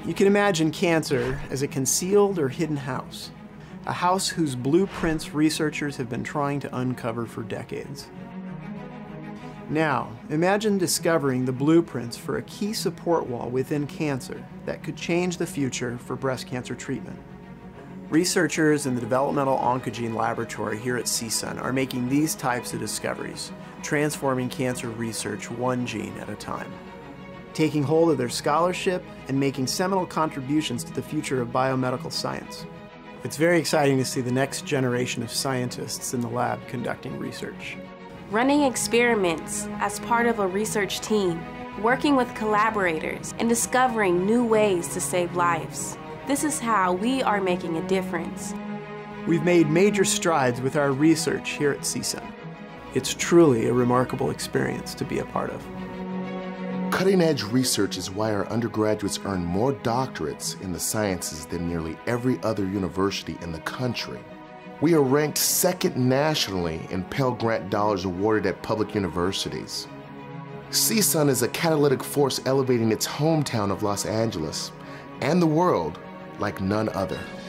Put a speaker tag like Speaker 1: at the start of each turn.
Speaker 1: You can imagine cancer as a concealed or hidden house, a house whose blueprints researchers have been trying to uncover for decades. Now, imagine discovering the blueprints for a key support wall within cancer that could change the future for breast cancer treatment. Researchers in the Developmental Oncogene Laboratory here at CSUN are making these types of discoveries, transforming cancer research one gene at a time. Taking hold of their scholarship and making seminal contributions to the future of biomedical science. It's very exciting to see the next generation of scientists in the lab conducting research.
Speaker 2: Running experiments as part of a research team, working with collaborators, and discovering new ways to save lives. This is how we are making a difference.
Speaker 1: We've made major strides with our research here at CSUN. It's truly a remarkable experience to be a part of.
Speaker 3: Cutting-edge research is why our undergraduates earn more doctorates in the sciences than nearly every other university in the country. We are ranked second nationally in Pell Grant dollars awarded at public universities. CSUN is a catalytic force elevating its hometown of Los Angeles and the world like none other.